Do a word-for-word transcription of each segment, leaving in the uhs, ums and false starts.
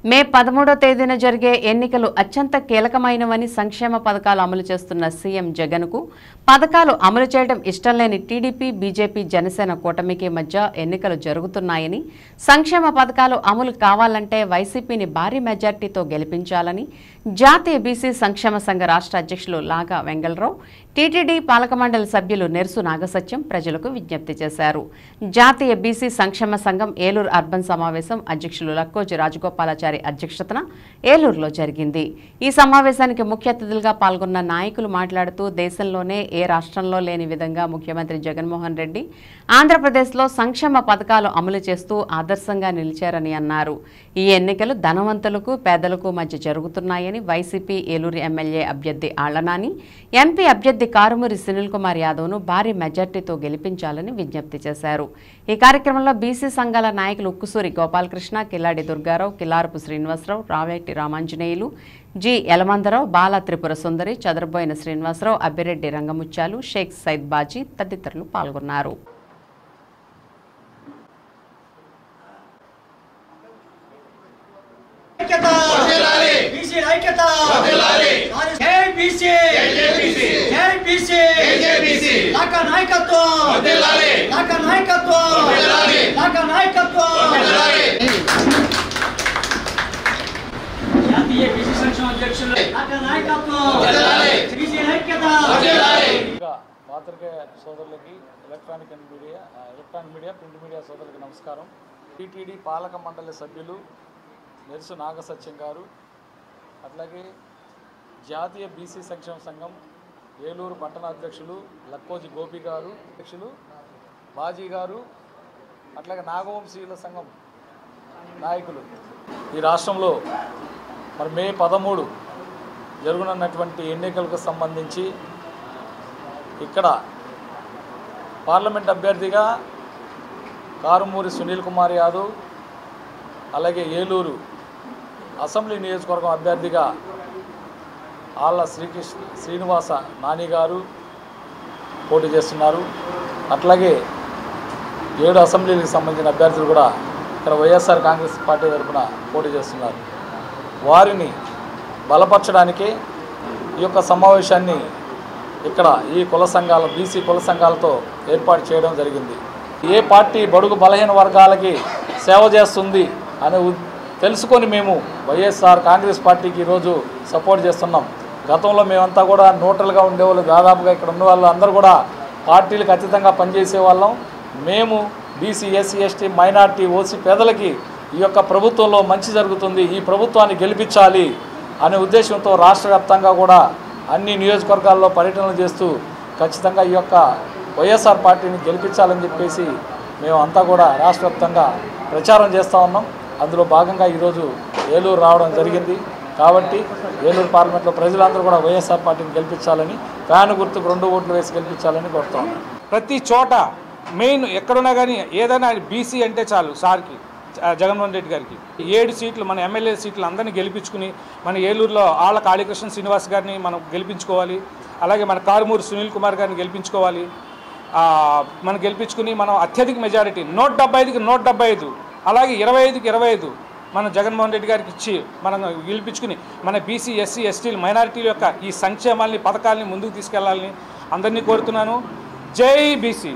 మే పదమూడో తేదీన జరిగే ఎన్నికలు అత్యంత కీలకమైనవని సంక్షేమ పథకాలు అమలు చేస్తున్న సీఎం జగన్కు పథకాలు అమలు చేయడం ఇష్టం లేని టీడీపీ బీజేపీ జనసేన కూటమికి మధ్య ఎన్నికలు జరుగుతున్నాయని సంక్షేమ పథకాలు అమలు కావాలంటే వైసీపీని భారీ మెజార్టీతో గెలిపించాలని జాతీయ బీసీ సంక్షేమ సంఘ రాష్ట్ర అధ్యక్షులు లాగా వెంగళరావు టీటీడీ పాలక మండలి సభ్యులు నెర్సు నాగసత్యం ప్రజలకు విజ్ఞప్తి చేశారు. జాతీయ బీసీ సంక్షేమ సంఘం ఏలూరు అర్బన్ సమావేశం అధ్యక్షులు లక్కోజి రాజగోపాలాచారి అధ్యక్షతన ఏలూరులో జరిగింది. ఈ సమావేశానికి ముఖ్య అతిథులుగా పాల్గొన్న నాయకులు మాట్లాడుతూ దేశంలోనే ఏ రాష్ట్రంలో లేని విధంగా ముఖ్యమంత్రి జగన్మోహన్ రెడ్డి ఆంధ్రప్రదేశ్లో సంక్షేమ పథకాలు అమలు చేస్తూ ఆదర్శంగా నిలిచారని అన్నారు. ఈ ఎన్నికలు ధనవంతులకు పేదలకు మధ్య జరుగుతున్నాయని వైసీపీ ఏలూరు ఎమ్మెల్యే అభ్యర్థి ఆళ్లనాని, ఎంపీ అభ్యర్థి కారుమూరి సునీల్ కుమార్ యాదవ్ను భారీ మెజార్టీతో గెలిపించాలని విజ్ఞప్తి చేశారు. ఈ కార్యక్రమంలో బీసీ సంఘాల నాయకులు ఉక్కుసూరి గోపాలకృష్ణ, కిల్లాడి దుర్గారావు, కిల్లారపు శ్రీనివాసరావు, రావేటి రామాంజనేయులు, జి యలమందరావు, బాల త్రిపుర సుందరి, చదరబోయిన శ్రీనివాసరావు, అబ్బిరెడ్డి రంగముత్యాలు, షేక్ సైద్ బాజీ తదితరులు పాల్గొన్నారు. పాత్రికేయ సోదరులకి electronic and media electronic media print media సోదరులకి నమస్కారం. టీటీడీ పాలక మండలి సభ్యులు నెర్సు నాగసత్యం గారు, అట్లాగే జాతీయ బీసీ సంక్షేమ సంఘం ఏలూరు పట్టణ అధ్యక్షులు లక్కోజి గోపి గారు, అధ్యక్షులు బాజీ గారు, అట్లాగే నాగవంశీయుల సంఘం నాయకులు ఈ రాష్ట్రంలో మరి మే పదమూడు జరుగునున్నటువంటి ఎన్నికలకు సంబంధించి ఇక్కడ పార్లమెంట్ అభ్యర్థిగా కారుమూరి సునీల్ కుమార్ యాదవ్, అలాగే ఏలూరు అసెంబ్లీ నియోజకవర్గం అభ్యర్థిగా ఆళ్ళ శ్రీకృష్ణ శ్రీనివాస నాని గారు పోటీ చేస్తున్నారు. అట్లాగే ఏడు అసెంబ్లీలకు సంబంధించిన అభ్యర్థులు కూడా ఇక్కడ వైఎస్ఆర్ కాంగ్రెస్ పార్టీ తరఫున పోటీ చేస్తున్నారు. వారిని బలపరచడానికి ఈ యొక్క సమావేశాన్ని ఇక్కడ ఈ కుల సంఘాల బీసీ కుల సంఘాలతో ఏర్పాటు చేయడం జరిగింది. ఏ పార్టీ బడుగు బలహీన వర్గాలకి సేవ చేస్తుంది అని తెలుసుకొని మేము వైఎస్ఆర్ కాంగ్రెస్ పార్టీకి ఈరోజు సపోర్ట్ చేస్తున్నాం. గతంలో మేమంతా కూడా న్యూట్రల్గా ఉండేవాళ్ళు, దాదాపుగా ఇక్కడ ఉన్న వాళ్ళు అందరూ కూడా పార్టీలకు అతీతంగా పనిచేసే వాళ్ళం. మేము BC, SC, ST, minority, OC పేదలకి ఈ యొక్క ప్రభుత్వంలో మంచి జరుగుతుంది, ఈ ప్రభుత్వాన్ని గెలిపించాలి అనే ఉద్దేశంతో రాష్ట్ర వ్యాప్తంగా కూడా అన్ని నియోజకవర్గాల్లో పర్యటనలు చేస్తూ ఖచ్చితంగా ఈ యొక్క వైఎస్ఆర్ పార్టీని గెలిపించాలని చెప్పేసి మేము అంతా కూడా రాష్ట్ర వ్యాప్తంగా ప్రచారం చేస్తూ ఉన్నాం. అందులో భాగంగా ఈరోజు ఏలూరు రావడం జరిగింది. కాబట్టి ఏలూరు పార్లమెంట్లో ప్రజలందరూ కూడా వైఎస్ఆర్ పార్టీని గెలిపించాలని, ఫ్యాన్ గుర్తుకు రెండు ఓట్లు వేసి గెలిపించాలని కోరుతా ఉన్నాం. ప్రతి చోట మెయిన్ ఎక్కడున్నా కానీ ఏదైనా బీసీ అంటే చాలు సార్కి, జగన్మోహన్ రెడ్డి గారికి ఏడు సీట్లు మన ఎమ్మెల్యే సీట్లు అందరినీ గెలిపించుకుని మన ఏలూరులో ఆళ్ళ కాళీకృష్ణ శ్రీనివాస్ గారిని మనం గెలిపించుకోవాలి. అలాగే మన కారుమూరి సునీల్ కుమార్ గారిని గెలిపించుకోవాలి. మనం గెలిపించుకుని మనం అత్యధిక మెజారిటీ నూట డెబ్బై ఐదుకి నూట డెబ్బై ఐదు అలాగే ఇరవై ఐదుకి ఇరవై ఐదు మనం జగన్మోహన్ రెడ్డి గారికి ఇచ్చి మనం గెలిపించుకుని మన బీసీ, ఎస్సీ, ఎస్టీలు, మైనారిటీల యొక్క ఈ సంక్షేమాలని పథకాలని ముందుకు తీసుకెళ్లాలని అందరినీ కోరుతున్నాను. జై బీసీ.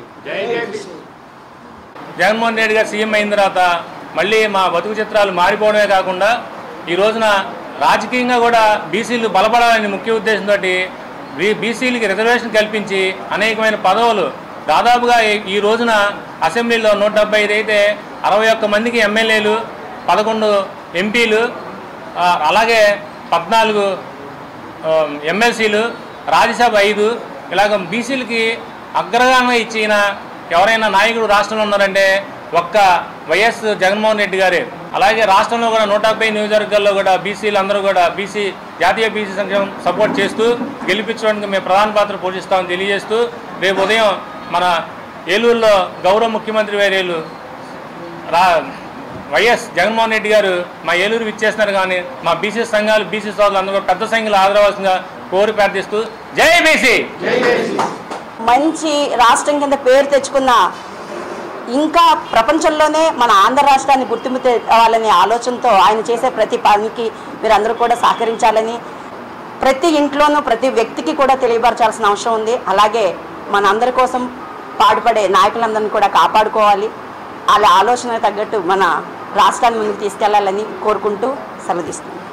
జగన్మోహన్ రెడ్డి గారు సీఎం అయిన తర్వాత మళ్ళీ మా బతుకు చిత్రాలు మారిపోవడమే కాకుండా ఈ రోజున రాజకీయంగా కూడా బీసీలు బలపడాలని ముఖ్య ఉద్దేశంతో బీ బీసీలకి రిజర్వేషన్ కల్పించి అనేకమైన పదవులు దాదాపుగా ఈ రోజున అసెంబ్లీలో నూట డెబ్బై ఐదు అయితే అరవై ఒక్క మందికి ఎమ్మెల్యేలు, పదకొండు ఎంపీలు, అలాగే పద్నాలుగు ఎమ్మెల్సీలు, రాజ్యసభ ఐదు, ఇలాగ బీసీలకి అగ్రగామంగా ఇచ్చిన ఎవరైనా నాయకుడు రాష్ట్రంలో ఉన్నారంటే ఒక్క వైఎస్ జగన్మోహన్ రెడ్డి గారే. అలాగే రాష్ట్రంలో కూడా నూట డెబ్బై నియోజకవర్గాల్లో కూడా బీసీలు అందరూ కూడా బీసీ జాతీయ బీసీ సంక్షేమం సపోర్ట్ చేస్తూ గెలిపించడానికి మేము ప్రధాన పాత్ర పోషిస్తామని తెలియజేస్తూ రేపు ఉదయం మన ఏలూరులో గౌరవ ముఖ్యమంత్రి వర్యులు రా వైఎస్ జగన్మోహన్ రెడ్డి గారు మా ఏలూరు విచ్చేస్తున్నారు. కానీ మా బీసీ సంఘాలు బీసీ సోదరులు అందరూ పెద్ద సంఖ్యలో ఆదరవలసిందిగా కోరి ప్రార్థిస్తూ జై బీసీ. మంచి రాష్ట్రం కింద పేరు తెచ్చుకున్న ఇంకా ప్రపంచంలోనే మన ఆంధ్ర రాష్ట్రాన్ని గుర్తింపు తేవాలనే ఆలోచనతో ఆయన చేసే ప్రతి పనికి మీరందరూ కూడా సహకరించాలని ప్రతి ఇంట్లోనూ ప్రతి వ్యక్తికి కూడా తెలియపరచాల్సిన అవసరం ఉంది. అలాగే మన అందరి కోసం పాటుపడే నాయకులందరినీ కూడా కాపాడుకోవాలి. వాళ్ళ ఆలోచన తగ్గట్టు మన రాష్ట్రాన్ని ముందుకు తీసుకెళ్లాలని కోరుకుంటూ సెలవు తీసుకుంటాం.